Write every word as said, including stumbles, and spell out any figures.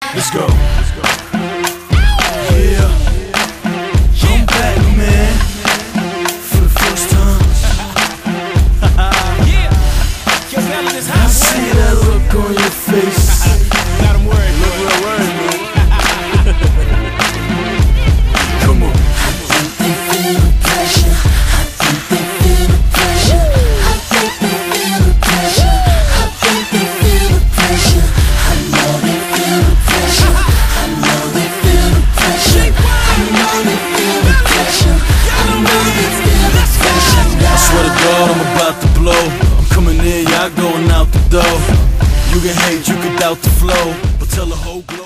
Let's go. Yeah, I'm back, man, for the first time. I see that look on your face. Got him worried, look real worried, man. Come on. I think they feel the pressure. I think they feel the pressure. I think they feel the pressure. I think they feel the pressure. I know they feel the pressure. I know they feel the pressure. I know they feel the pressure. I know they feel the pressure. I swear to God, I'm about to blow. I'm coming in, y'all going out the door. You can hate, you can doubt the flow, but tell the whole